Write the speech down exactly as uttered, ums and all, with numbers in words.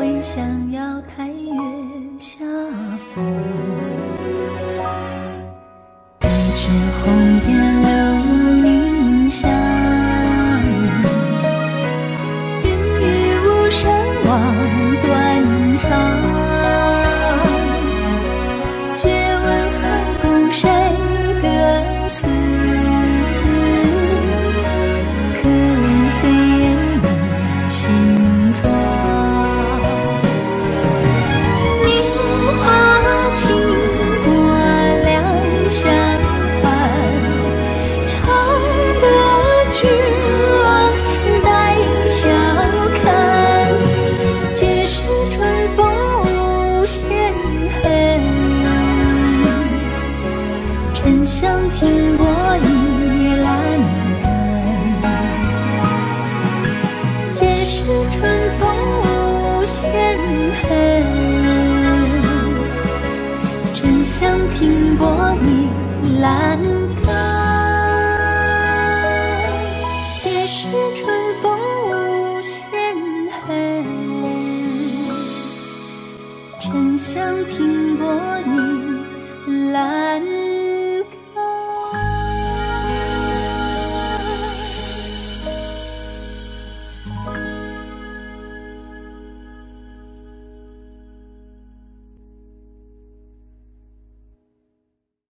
会向瑶台月下逢。一枝红颜留凝香，云雨巫山望断肠。借问汉宫谁得似？可怜飞燕倚新妆。名花倾国两相还，常得君王带笑看。皆是春风无限恨，沉香停泊倚栏杆。皆是春风无限恨，沉香停泊倚栏杆。皆是春风无限恨，沉香停泊倚栏杆。